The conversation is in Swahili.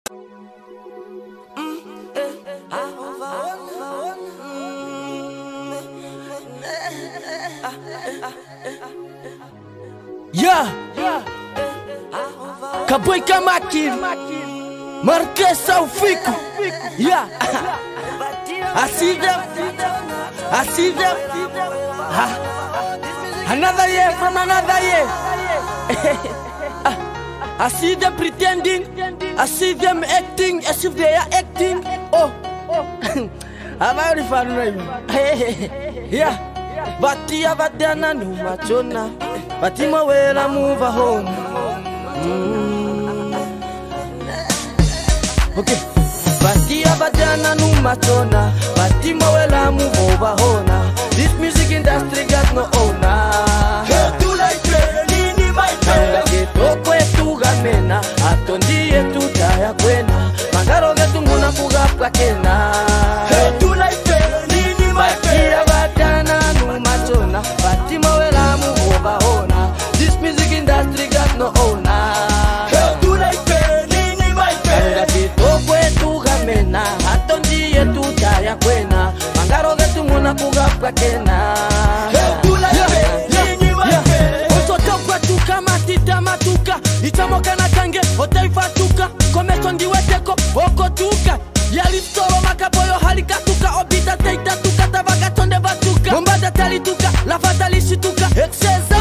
Yeah, Kaboy Kamakin, Marques Aufico. Yeah, I see them. Another year from another year. I see them pretending, I see them acting as if they are acting. Oh, I'm very fun right now. Yeah, Batia Badana Numachona, Batima Wela move home. Okay, Batia Badana Numachona, Batima Wela move over home. This music industry got no owner. Mena atondie tutaya kwena magaro getu muna kuga kwakena tu life nini my fear batana no machona batima wela mu obahona. This music industry got no owner. Tu life nini my fear getu kwetu gamena atondie tutaya kwena magaro getu muna kuga kwakena tu life nini my fear osoto kwetu kama titamatuka itamoka na kange otaifatuka kometo ndiweteko okotuka yalistoro makaboyo halikatuka obita teitatuka tabagatonde batuka mombada talituka lafatalishituka excess